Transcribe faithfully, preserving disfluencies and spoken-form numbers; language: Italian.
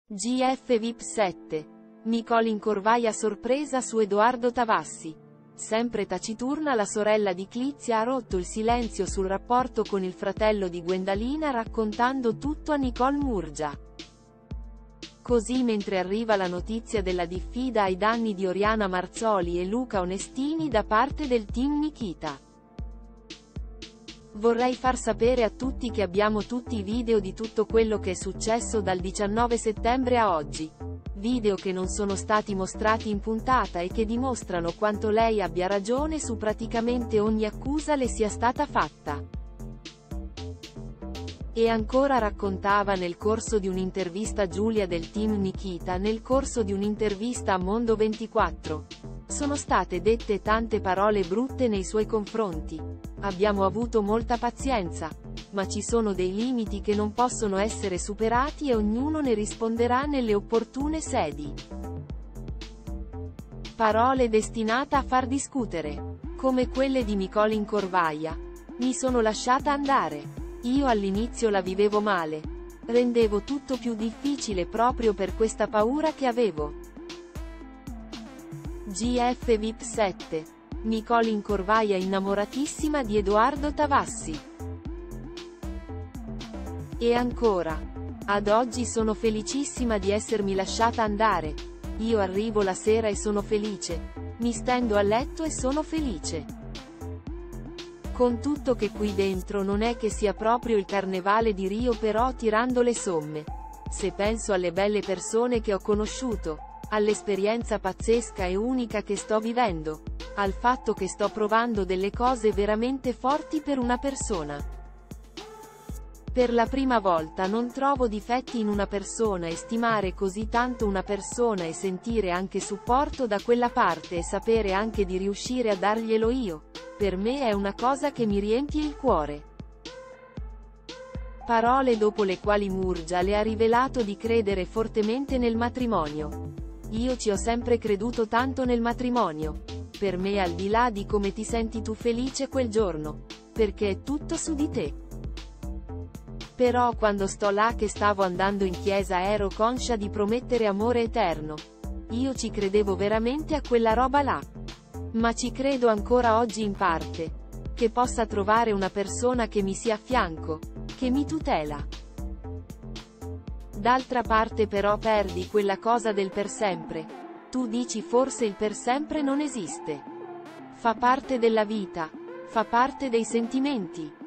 G F V I P sette. Nicole Incorvaia sorpresa su Edoardo Tavassi. Sempre taciturna la sorella di Clizia ha rotto il silenzio sul rapporto con il fratello di Gwendalina raccontando tutto a Nicole Murgia. Così mentre arriva la notizia della diffida ai danni di Oriana Marzoli e Luca Onestini da parte del team Nikita. Vorrei far sapere a tutti che abbiamo tutti i video di tutto quello che è successo dal diciannove settembre a oggi. Video che non sono stati mostrati in puntata e che dimostrano quanto lei abbia ragione su praticamente ogni accusa le sia stata fatta. E ancora raccontava nel corso di un'intervista Giulia del team Nikita nel corso di un'intervista a Mondo ventiquattro. Sono state dette tante parole brutte nei suoi confronti. Abbiamo avuto molta pazienza. Ma ci sono dei limiti che non possono essere superati e ognuno ne risponderà nelle opportune sedi. Parole destinate a far discutere. Come quelle di Nicole Incorvaia. Mi sono lasciata andare. Io all'inizio la vivevo male. Rendevo tutto più difficile proprio per questa paura che avevo. G F V I P sette. Nicole Incorvaia innamoratissima di Edoardo Tavassi. E ancora. Ad oggi sono felicissima di essermi lasciata andare. Io arrivo la sera e sono felice. Mi stendo a letto e sono felice. Con tutto che qui dentro non è che sia proprio il carnevale di Rio, però tirando le somme. Se penso alle belle persone che ho conosciuto, all'esperienza pazzesca e unica che sto vivendo, al fatto che sto provando delle cose veramente forti per una persona. Per la prima volta non trovo difetti in una persona e stimare così tanto una persona e sentire anche supporto da quella parte e sapere anche di riuscire a darglielo io, per me è una cosa che mi riempie il cuore. Parole dopo le quali Murgia le ha rivelato di credere fortemente nel matrimonio. Io ci ho sempre creduto tanto nel matrimonio. Per me al di là di come ti senti tu felice quel giorno. Perché è tutto su di te. Però quando sto là che stavo andando in chiesa ero conscia di promettere amore eterno. Io ci credevo veramente a quella roba là. Ma ci credo ancora oggi in parte. Che possa trovare una persona che mi sia a fianco, che mi tutela. D'altra parte però perdi quella cosa del per sempre. Tu dici forse il per sempre non esiste. Fa parte della vita. Fa parte dei sentimenti.